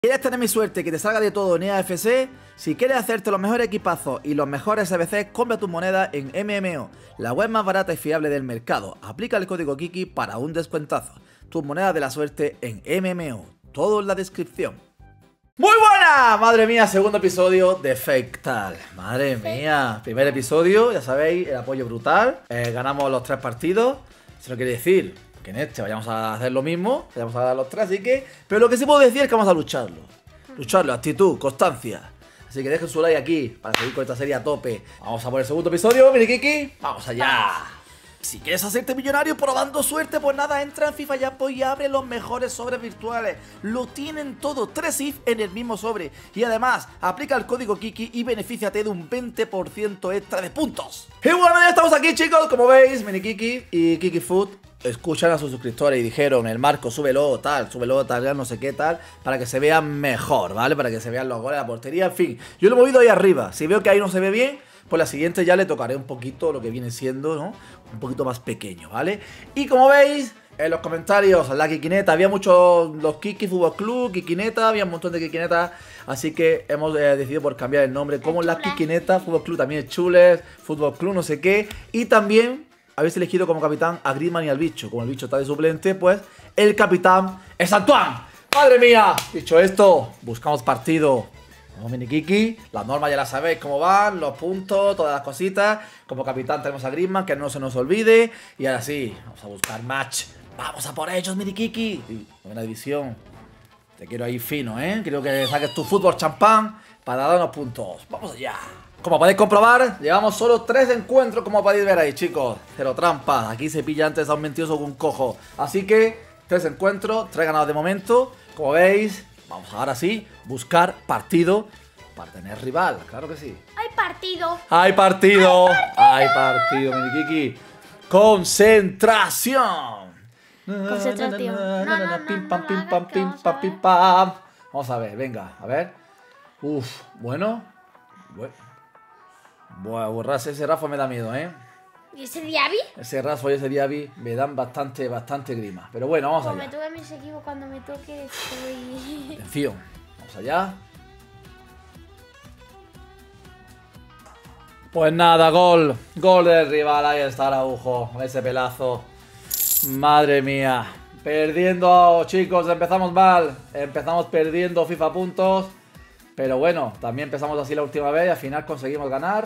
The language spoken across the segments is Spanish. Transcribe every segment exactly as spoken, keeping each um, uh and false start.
¿Quieres tener mi suerte y que te salga de todo en E A F C? Si quieres hacerte los mejores equipazos y los mejores S B Cs, compra tus monedas en M M O, la web más barata y fiable del mercado. Aplica el código Kiki para un descuentazo. Tus monedas de la suerte en M M O, todo en la descripción. ¡Muy buena! Madre mía, segundo episodio de Fake Tal. Madre mía, primer episodio, ya sabéis, el apoyo brutal. Eh, ganamos los tres partidos. Eso no quiere decir que en este vayamos a hacer lo mismo, vayamos a dar los tres, así que... Pero lo que sí puedo decir es que vamos a lucharlo. Lucharlo, actitud, constancia. Así que dejen su like aquí para seguir con esta serie a tope. Vamos a por el segundo episodio, mini Kiki. ¡Vamos allá! Si quieres hacerte millonario probando suerte, pues nada, entra en FIFA ya pues y abre los mejores sobres virtuales. Lo tienen todo, tres I F en el mismo sobre. Y además, aplica el código Kiki y benefíciate de un veinte por ciento extra de puntos. Y bueno, ya estamos aquí, chicos, como veis, mini Kiki y Kiki Food escuchan a sus suscriptores y dijeron, el marco, súbelo, tal, súbelo, tal, no sé qué, tal, para que se vean mejor, ¿vale? Para que se vean los goles de la portería, en fin. Yo lo he movido ahí arriba. Si veo que ahí no se ve bien, pues la siguiente ya le tocaré un poquito lo que viene siendo, ¿no? Un poquito más pequeño, ¿vale? Y como veis, en los comentarios, la Kikineta, había muchos, los Kiki Fútbol Club, Kikineta, había un montón de Kikinetas, así que hemos eh, decidido por cambiar el nombre, como la Kikineta, Fútbol Club también es Chules, Fútbol Club no sé qué, y también habéis elegido como capitán a Griezmann y al bicho. Como el bicho está de suplente, pues el capitán es Antoine. ¡Madre mía! Dicho esto, buscamos partido. Vamos, mini Kiki. Las normas ya las sabéis cómo van, los puntos, todas las cositas. Como capitán tenemos a Griezmann, que no se nos olvide. Y ahora sí, vamos a buscar match. ¡Vamos a por ellos, mini Kiki! Sí, buena división. Te quiero ahí fino, ¿eh? Quiero que saques tu fútbol champán para darnos puntos. ¡Vamos allá! Como podéis comprobar, llevamos solo tres encuentros, como podéis ver ahí, chicos. Cero trampas. Aquí se pilla antes a un mentiroso con un cojo. Así que, tres encuentros, tres ganados de momento. Como veis, vamos ahora sí, buscar partido para tener rival. Claro que sí. ¡Hay partido! ¡Hay partido! ¡Hay partido, mini Kiki! ¡Concentración! Concentración. No, no, no, Pim, no, pam, no pim, hagas pam, que pim, vamos a pam, ver. pim, pam. Vamos a ver, venga, a ver. Uf, bueno. Bueno. Bueno, ese Rafa me da miedo, ¿eh? ¿Y ese Diaby? Ese Rafa y ese Diaby me dan bastante, bastante grima. Pero bueno, vamos Pues allá. me tuve mis equipos cuando me toque. Estoy... Atención, vamos allá. Pues nada, gol. Gol del rival, ahí está Araujo, con ese pelazo. Madre mía. Perdiendo, chicos, empezamos mal. Empezamos perdiendo FIFA puntos. Pero bueno, también empezamos así la última vez y al final conseguimos ganar.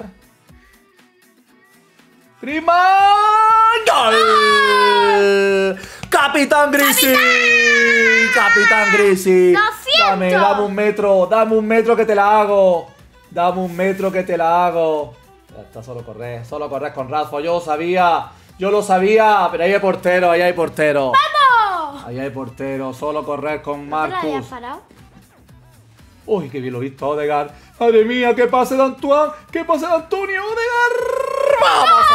¡Griezmann! ¡Gol! ¡Capitán Grisi! ¡Capitán Grisi! ¡Lo siento! Dame, dame un metro, dame un metro que te la hago. Dame un metro que te la hago. Ya está, solo correr, solo correr con Rafa. Yo lo sabía, yo lo sabía, pero ahí hay portero, ahí hay portero. ¡Vamos! Ahí hay portero, solo correr con ¿No te la habías Marcus. parado? Uy, qué bien lo he visto, Odegaard. Madre mía, qué pase de Antoine, qué pase de Antonio, Odegaard. ¡Vamos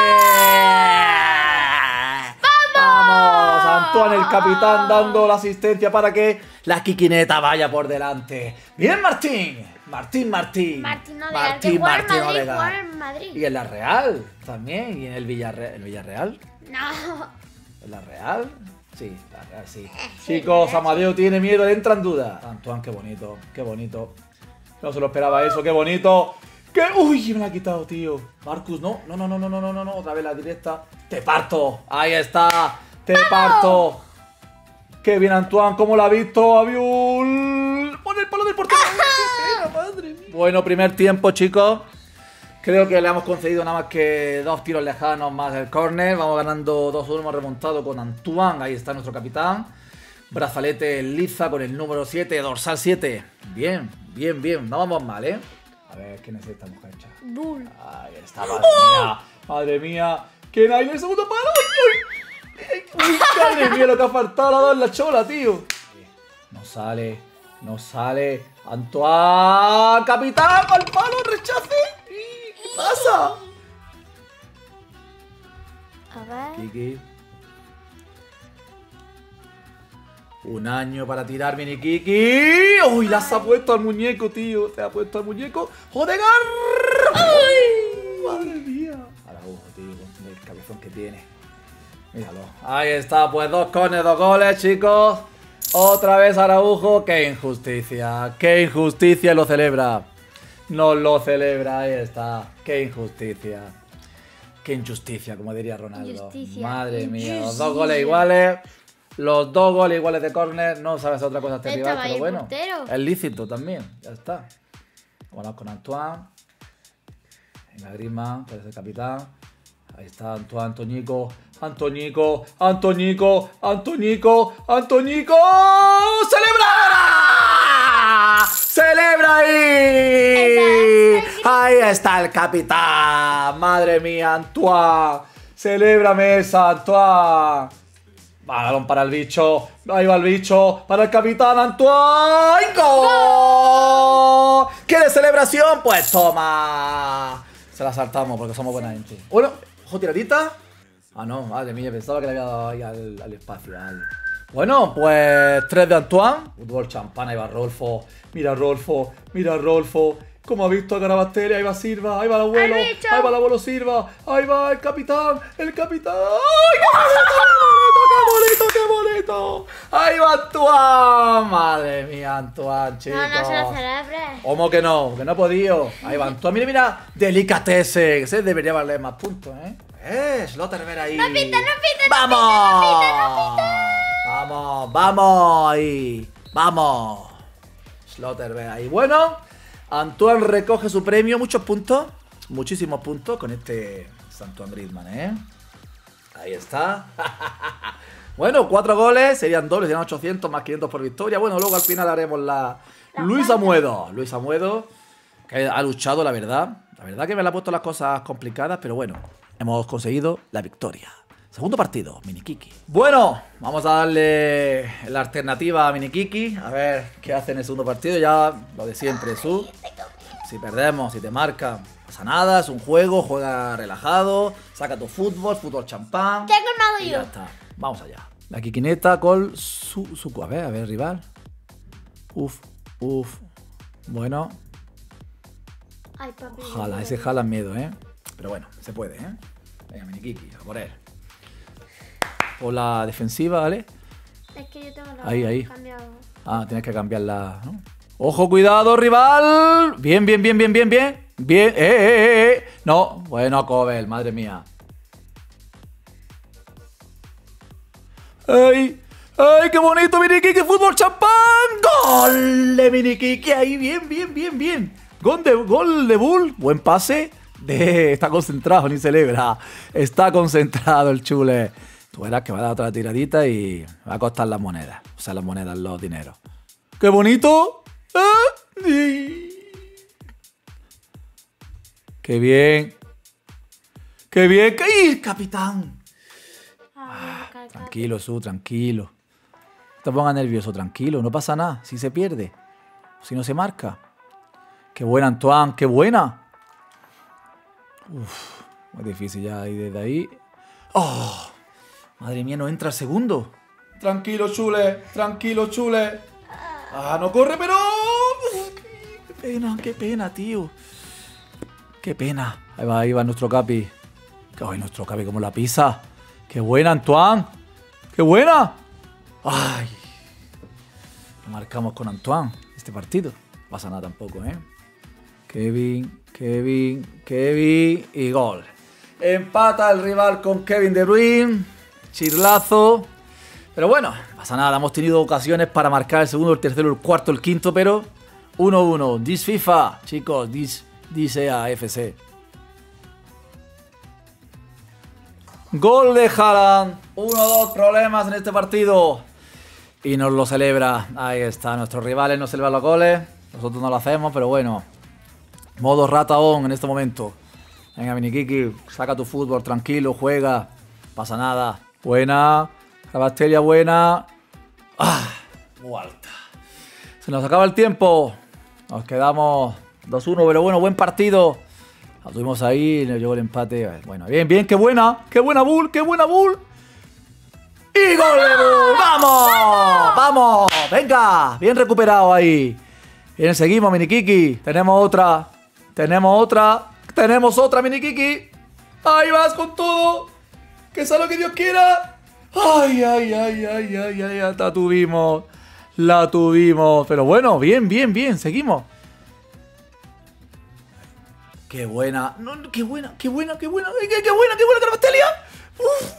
ahí! ¡Vamos! Antoine, el capitán, dando la asistencia para que la Kikineta vaya por delante. ¡Bien, Martín! Martín, Martín. Martín Odegaard, que Martín, juega en Martín, Madrid, Odegaard. juega en Madrid. Y en la Real también. Y en el Villarreal. ¿El Villarreal? No. ¿En la Real? Sí, la Real, sí. Sí, Chicos, la Real, Amadeo tiene miedo, entra en duda. Antoine, qué bonito, qué bonito. No se lo esperaba eso, qué bonito. ¡Qué! ¡Uy! Me la ha quitado, tío. Marcus, no, no, no, no, no, no, no, no, no. Otra vez la directa. ¡Te parto! Ahí está. ¡Te parto! ¡Qué bien, Antoine! ¿Cómo lo ha visto, Abiul? ¡Pon el palo del portero! ¡Qué pena, madre mía! Bueno, primer tiempo, chicos. Creo que le hemos concedido nada más que dos tiros lejanos más el córner. Vamos ganando dos uno, hemos remontado con Antoine. Ahí está nuestro capitán. Brazalete liza con el número siete, dorsal siete. Bien, bien, bien. No vamos mal, ¿eh? A ver, ¿quién es esta muchacha? Bull. Ahí está, madre mía. Madre mía. ¿Quién hay en el segundo palo? ¡Uy, uy! ¡Uy, madre mía, lo que ha faltado! La ha dado en la chola, tío. No sale, no sale. Antoine, capitán, al palo, rechace. ¿Qué pasa? A ver. Kiki. Un año para tirar, mini Kiki. ¡Uy! Las ha puesto al muñeco, tío. Te ha puesto al muñeco. ¡Odegaard! ¡Ay! ¡Madre mía! Araujo, tío, con el cabezón que tiene. Míralo. Ahí está, pues dos cones, dos goles, chicos. Otra vez Araujo. ¡Qué injusticia! ¡Qué injusticia! Lo celebra. No lo celebra. Ahí está. ¡Qué injusticia! ¡Qué injusticia! Como diría Ronaldo. Injusticia. Madre mía. Los Injusticia. dos goles iguales. Los dos goles iguales de córner. No sabes otra cosa este rival, Estaba ahí pero el bueno. portero. Es lícito también. Ya está. Bueno, con Antoine. Venga, Griezmann, que es el capitán. Ahí está Antoine, Antoñico, Antoñico, Antoñico, Antoñico, Antoñico. ¡Celebra! ¡Celebra ahí! Ahí está el capitán. Madre mía, Antoine. Celébrame esa, Antoine. Va, balón para el bicho. Ahí va el bicho. Para el capitán Antoine. ¡Gol! ¿Quieres celebración? Pues toma. Se la saltamos porque somos buena gente. Bueno, ojo tiradita. Ah, no, madre mía, pensaba que le había dado ahí al, al espacio. Al... Bueno, pues tres de Antoine. Fútbol champán, ahí va Rolfo. Mira Rolfo, mira Rolfo. Como ha visto a Carabastelli, ahí va Silva, ahí va el abuelo, ¡Al bicho! ahí va el abuelo Silva, ahí va el capitán, el capitán. ¡Ay, qué bonito, qué bonito, qué bonito! Ahí va Antoine. Madre mía, Antoine, chicos. No, no se lo celebres. ¿Cómo que no? Que no he podido. Ahí va Antoine. Mira, mira. Delicatessen. Ese debería valer más puntos, ¿eh? Eh, Schlotterbeck ahí. No pita, no pita, no ¡Vamos! pita, no pita, no pita. Vamos, vamos ahí. Vamos. Schlotterbeck ahí. Bueno, Antoine recoge su premio. Muchos puntos. Muchísimos puntos con este Antoine Griezmann, ¿eh? Ahí está. Bueno, cuatro goles. Serían dobles. Serían ochocientos más quinientos por victoria. Bueno, luego al final haremos la... La Luis cuarta. Amuedo. Luis Amuedo. Que ha luchado, la verdad. La verdad que me la ha puesto las cosas complicadas. Pero bueno, hemos conseguido la victoria. Segundo partido, Minikiki. Bueno, vamos a darle la alternativa a Minikiki. A ver qué hace en el segundo partido. Ya lo de siempre, su. Si perdemos, si te marcan, no pasa nada. Es un juego, juega relajado. Saca tu fútbol, fútbol champán. ¿Qué he colmado Y yo? ya está. Vamos allá. La Kikineta con su, su... A ver, a ver, rival. Uf, uf. Bueno. Ay, papi. Jala, ese jala miedo, ¿eh? Pero bueno, se puede, ¿eh? Venga, Minikiki, a por él. Por la defensiva, ¿vale? Es que yo tengo la Ahí, ahí. cambiado. Ah, tienes que cambiarla, ¿no? ¡Ojo, cuidado, rival! Bien, bien, bien, bien, bien, bien. Bien, eh, eh, eh, eh. No, bueno, Cobel, madre mía. ¡Ay! ¡Ay, qué bonito, Minikiki! ¡Fútbol champán! ¡Gol de Minikiki! Ahí, bien, bien, bien, bien. Gol de, gol de Bull. Buen pase. De, está concentrado, ni celebra. Está concentrado el chule. Tú verás que va a dar otra tiradita y va a costar las monedas. O sea, las monedas, los dineros. ¡Qué bonito! ¡Ah! Sí. ¡Qué bien! ¡Qué bien! ¡Qué capitán! Ah, bueno, calca. Tranquilo, Su, tranquilo. No te pongas nervioso, tranquilo. No pasa nada si se pierde. Si no se marca. ¡Qué buena, Antoine! ¡Qué buena! Uf, muy difícil ya ahí desde ahí. ¡Oh! Madre mía, no entra el segundo. Tranquilo, chule. Tranquilo, chule. Ah, no corre, pero... Qué pena, qué pena, tío. Qué pena. Ahí va, ahí va nuestro capi. Ay, nuestro capi, como la pisa. ¡Qué buena, Antoine! ¡Qué buena! ¡Ay! Lo marcamos con Antoine este partido. No pasa nada tampoco, ¿eh? Kevin, Kevin, Kevin y gol. Empata el rival con Kevin De Bruyne. Chirlazo. Pero bueno, no pasa nada. Hemos tenido ocasiones para marcar el segundo, el tercero, el cuarto, el quinto, pero uno uno. This FIFA, chicos, this, this E A F C. Gol de Haaland. uno dos problemas en este partido. Y nos lo celebra. Ahí está. Nuestros rivales nos celebran los goles. Nosotros no lo hacemos, pero bueno. Modo rata on en este momento. Venga, Minikiki, saca tu fútbol, tranquilo, juega. No pasa nada. Buena. Carabastelli, buena. Ah, muy alta. Se nos acaba el tiempo. Nos quedamos dos uno, pero bueno, buen partido. Lo tuvimos ahí, nos llegó el empate. Bueno, bien, bien, qué buena. Qué buena Bull, qué buena Bull. ¡Y gol de Bull! ¡Vamos! ¡Vamos! ¡Venga! Bien recuperado ahí. Bien, seguimos, Minikiki. Tenemos otra. Tenemos otra. Tenemos otra, Minikiki. Ahí vas con todo. Que sea lo que Dios quiera. Ay, ay, ay, ay, ay, ay. Hasta tuvimos. La tuvimos. Pero bueno, bien, bien, bien. Seguimos. Qué buena. No, qué buena, qué buena, qué buena. Qué, qué buena, qué buena, Caravastelia. Uf.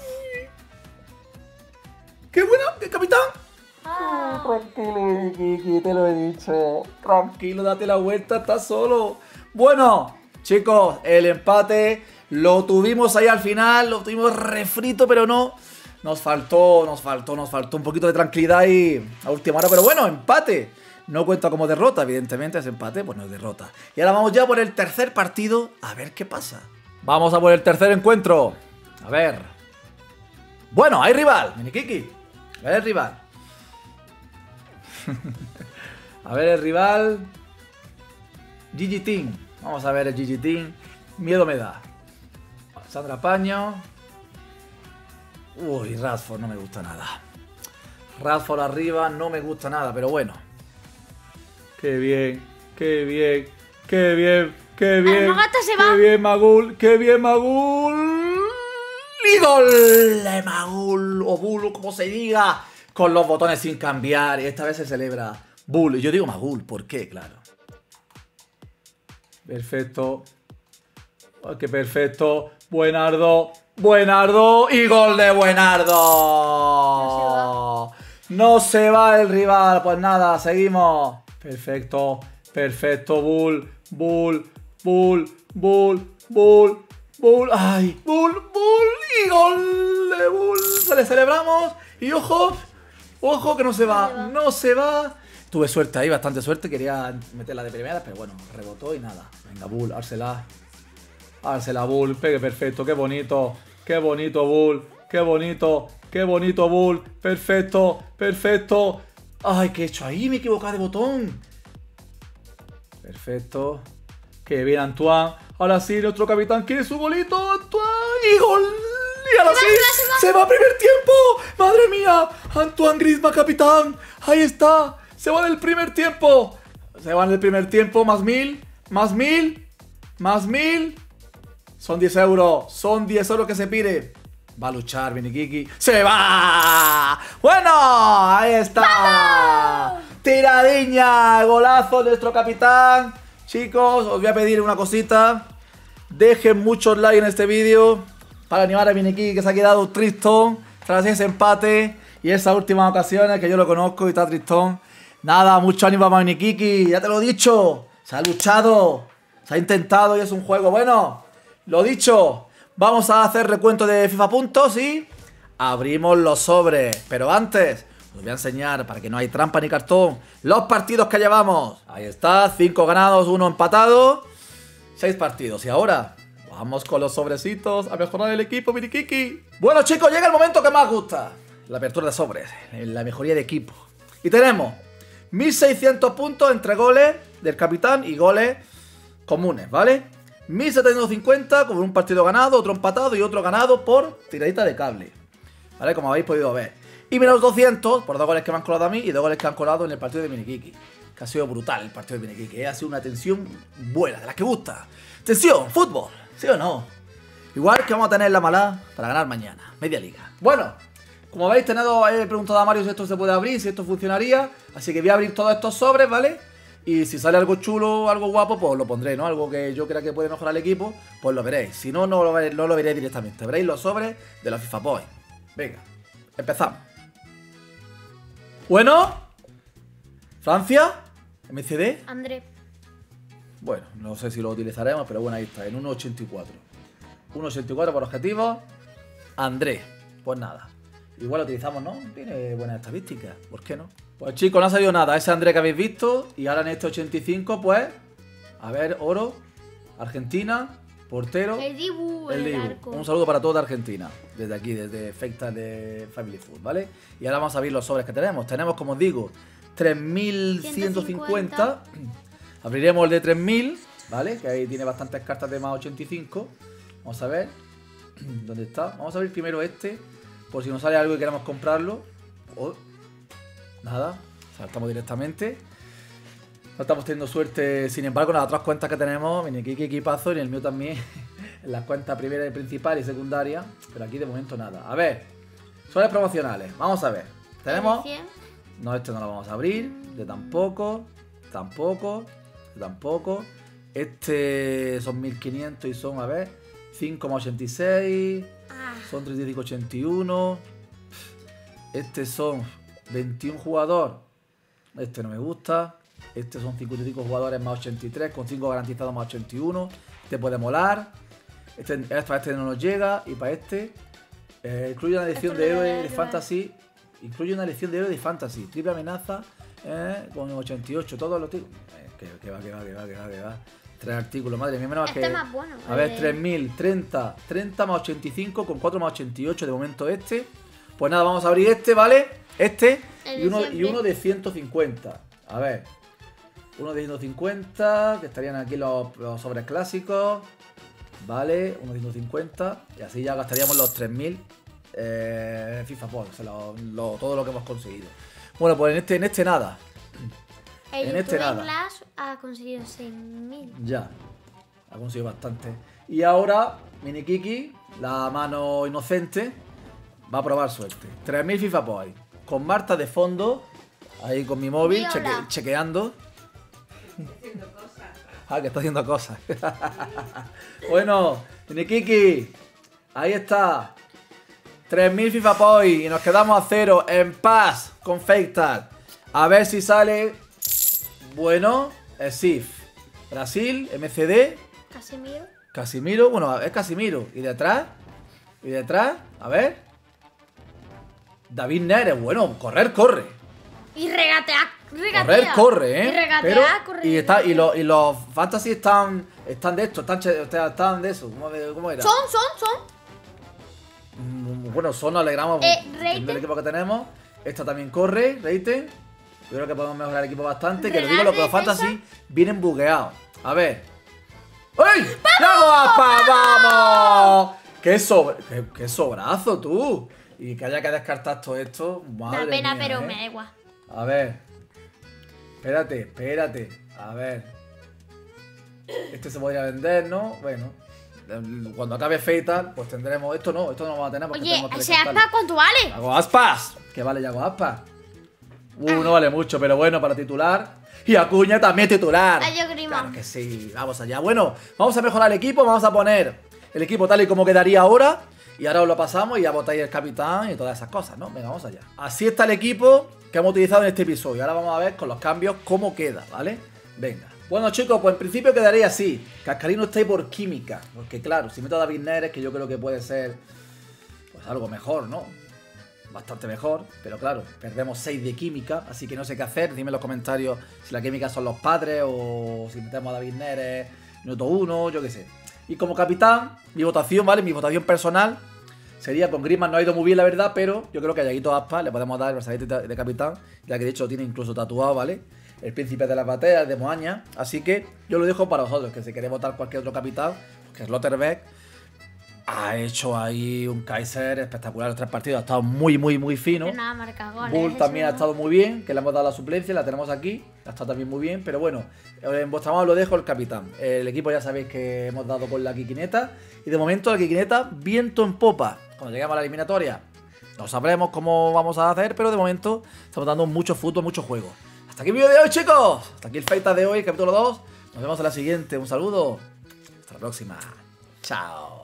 Qué buena, qué capitán. Ah. Tranquilo, Kiki, te lo he dicho. Tranquilo, date la vuelta, estás solo. Bueno, chicos, el empate lo tuvimos ahí al final, lo tuvimos refrito, pero no. Nos faltó, nos faltó, nos faltó un poquito de tranquilidad ahí a última hora. Pero bueno, empate. No cuenta como derrota, evidentemente, ese empate, pues no es derrota. Y ahora vamos ya por el tercer partido, a ver qué pasa. Vamos a por el tercer encuentro. A ver. Bueno, hay rival, Minikiki. A ver el rival. A ver el rival. G G Team. Vamos a ver el G G Team. Miedo me da. Sandra Paño. Uy, Rashford no me gusta nada. Rashford arriba no me gusta nada, pero bueno. Qué bien, qué bien, qué bien, qué bien. Almogata se qué va. bien, Magul, qué bien, Magul. Y gol de Magul, o Bull, como se diga, con los botones sin cambiar. Y esta vez se celebra Bull. Y yo digo Magul, ¿por qué? Claro. Perfecto. Oh, qué perfecto. Buenardo, Buenardo y gol de Buenardo. No No se va el rival. Pues nada, seguimos. Perfecto, perfecto. Bull, Bull, Bull, Bull, Bull, Bull. ¡Ay! Bull, Bull y gol de Bull. Se le celebramos. Y ojo, ojo que no se va, no se va. Tuve suerte ahí, bastante suerte. Quería meterla de primera, pero bueno, rebotó y nada. Venga, Bull, ársela. Ársela, Bull. Pegue perfecto, qué bonito. Qué bonito, Bull. Qué bonito, qué bonito, Bull. Perfecto, perfecto. Ay, ¿qué he hecho ahí? Me he equivocado de botón. Perfecto. Qué bien, Antoine. Ahora sí, nuestro capitán quiere su golito. Antoine. Y gol. Y ahora sí, se va a primer tiempo. Madre mía. Antoine Griezmann, capitán. Ahí está. Se va del primer tiempo. Se va en el primer tiempo. Más mil. Más mil. Más mil. Son diez euros. Son diez euros que se pide. Va a luchar, Minikiki. ¡Se va! Bueno, ahí está. ¡Vamos! Tiradiña, golazo de nuestro capitán. Chicos, os voy a pedir una cosita. Dejen muchos likes en este vídeo para animar a Minikiki, que se ha quedado tristón tras ese empate y esas últimas ocasiones que yo lo conozco y está tristón. Nada, mucho ánimo a Minikiki. Ya te lo he dicho. Se ha luchado. Se ha intentado y es un juego bueno. Lo dicho. Vamos a hacer recuento de FIFA puntos y abrimos los sobres. Pero antes, os voy a enseñar, para que no hay trampa ni cartón, los partidos que llevamos. Ahí está, cinco ganados, uno empatado, seis partidos. Y ahora, vamos con los sobrecitos a mejorar el equipo, Minikiki. Bueno, chicos, llega el momento que más gusta. La apertura de sobres, la mejoría de equipo. Y tenemos mil seiscientos puntos entre goles del capitán y goles comunes, ¿vale? mil setecientos cincuenta con un partido ganado, otro empatado y otro ganado por tiradita de cable, ¿vale? Como habéis podido ver. Y menos doscientos por dos goles que me han colado a mí y dos goles que han colado en el partido de Minikiki. Que ha sido brutal el partido de Minikiki, ¿eh? Ha sido una tensión buena, de las que gusta. Tensión, fútbol, ¿sí o no? Igual que vamos a tener la mala para ganar mañana, media liga. Bueno, como veis, tenido, he preguntado a Mario si esto se puede abrir, si esto funcionaría. Así que voy a abrir todos estos sobres, ¿vale? Y si sale algo chulo, algo guapo, pues lo pondré, ¿no? Algo que yo crea que puede mejorar el equipo, pues lo veréis. Si no, no lo, veréis, no lo veréis directamente. Veréis los sobres de la FIFA Point. Venga, empezamos. Bueno. Francia. M C D. André. Bueno, no sé si lo utilizaremos, pero bueno, ahí está, en uno ochenta y cuatro. uno ochenta y cuatro por objetivo. André. Pues nada. Igual lo utilizamos, ¿no? Tiene buenas estadísticas. ¿Por qué no? Pues chicos, no ha salido nada. Ese André que habéis visto. Y ahora en este ochenta y cinco, pues... A ver, oro. Argentina. Portero. El Dibu, El el Dibu. arco. Un saludo para toda Argentina. Desde aquí, desde Fecta de Family Food, ¿vale? Y ahora vamos a ver los sobres que tenemos. Tenemos, como os digo, tres mil ciento cincuenta. Abriremos el de tres mil, ¿vale? Que ahí tiene bastantes cartas de más ochenta y cinco. Vamos a ver. ¿Dónde está? Vamos a abrir primero este. Por si nos sale algo y queremos comprarlo. Oh. Nada, saltamos directamente. No estamos teniendo suerte, sin embargo, en las otras cuentas que tenemos, Minikiki equipazo y en el mío también, en las cuentas primera y principal y secundaria, pero aquí de momento nada. A ver, sobres promocionales, vamos a ver. Tenemos No, este no lo vamos a abrir. Este tampoco. Tampoco. Este tampoco. Este son mil quinientos y son, a ver, cinco coma ochenta y seis. Ah. Son treinta y cinco coma ochenta y uno. Este son veintiún jugadores. Este no me gusta. Este son cincuenta y cinco jugadores más ochenta y tres, con cinco garantizados más ochenta y uno. Este puede molar. Este, para este no nos llega. Y para este, eh, incluye una edición Esto de le héroe debe de ayudar. Fantasy. Incluye una edición de héroe de Fantasy. Triple amenaza eh, con ochenta y ocho. Todos los tipos. Eh, que, que va, que va, que va, que va, que va. Tres artículos, madre mía, menos Este que. es más bueno. A ver, el de- tres mil, treinta, treinta más ochenta y cinco con cuatro más ochenta y ocho de momento este. Pues nada, vamos a abrir este, ¿vale? Este El y de uno, y siempre. uno de ciento cincuenta. A ver. Uno de ciento cincuenta, que estarían aquí los, los sobres clásicos. Vale, uno de ciento cincuenta. Y así ya gastaríamos los tres mil eh, FIFA Points, o sea, lo- lo- todo lo que hemos conseguido. Bueno, pues en este, en este nada. El en este YouTube nada. Clash ha conseguido seis mil. Ya. Ha conseguido bastante. Y ahora, Mini Kiki, la mano inocente, va a probar suerte. tres mil FIFA Points. Con Marta de fondo, ahí con mi móvil, Viola. cheque- chequeando. Ah, que está haciendo cosas. Bueno, Mini Kiki, ahí está. tres mil FIFA Points y nos quedamos a cero en paz con Fake Tag. A ver si sale. Bueno, S I F. Brasil, M C D. Casemiro. Casimiro, bueno, es Casimiro. ¿Y detrás? ¿Y detrás? A ver. David Neres, bueno, correr, corre. Y regatea. regatea. Correr, corre, ¿eh? Y regatea, Pero, corre. y, está, y, los, y los fantasy están, están de esto, están, che- están de eso. ¿Cómo, de- cómo era? Son, son, son. Mm, Bueno, son, nos alegramos Eh, del Reiten. equipo que tenemos. Esta también corre, Reiten. Yo creo que podemos mejorar el equipo bastante. Que lo digo, los, los Real defensa. fantasy vienen bugueados. A ver. ¡Uy! ¡Thiago Aspas! ¡Vamos! ¡Qué, sobre, qué, qué sobrazo tú! Y que haya que descartar todo esto. Madre Da pena, mía, pero ¿eh? me da igual. A ver. Espérate, espérate. A ver. Este se podría vender, ¿no? Bueno. Cuando acabe Fatal, pues tendremos. Esto no, esto no lo vamos a tener porque Oye, tenemos que ese descartarlo. aspa, ¿cuánto vale? Yago Aspas. ¿Qué vale Yago Aspas? Uh, no vale mucho, pero bueno, para titular. Y Acuña también titular. Ay, yo Griezmann. Claro que sí, vamos allá. Bueno, vamos a mejorar el equipo, vamos a poner el equipo tal y como quedaría ahora. Y ahora os lo pasamos y ya votáis el capitán y todas esas cosas, ¿no? Venga, vamos allá. Así está el equipo que hemos utilizado en este episodio. Ahora vamos a ver con los cambios cómo queda, ¿vale? Venga. Bueno, chicos, pues en principio quedaría así. Cascarino está ahí por química. Porque claro, si meto a David Neres, que yo creo que puede ser pues algo mejor, ¿no? Bastante mejor, pero claro, perdemos seis de química, así que no sé qué hacer. Dime en los comentarios si la química son los padres o si metemos a David Neres, minuto uno, yo qué sé. Y como capitán, mi votación, ¿vale? Mi votación personal sería con Griezmann. No ha ido muy bien, la verdad, pero yo creo que a Yaguito Aspas le podemos dar el brazalete de de capitán, ya que de hecho lo tiene incluso tatuado, ¿vale? El príncipe de las bateas, de Moaña. Así que yo lo dejo para vosotros, que si queréis votar cualquier otro capitán, que es Slotterbeck, ha hecho ahí un Kaiser espectacular. Los tres partidos ha estado muy, muy, muy fino. Que no ha marcado goles. Bull eso también ha no. estado muy bien, que le hemos dado la suplencia, la tenemos aquí, ha estado también muy bien, pero bueno, en vuestra mano lo dejo el capitán. El equipo ya sabéis que hemos dado con la Kikineta, y de momento la Kikineta viento en popa. Cuando lleguemos a la eliminatoria no sabremos cómo vamos a hacer, pero de momento estamos dando mucho fútbol, mucho juego. Hasta aquí el vídeo de hoy, chicos, hasta aquí el Feita de hoy, capítulo dos, nos vemos en la siguiente, un saludo, hasta la próxima, chao.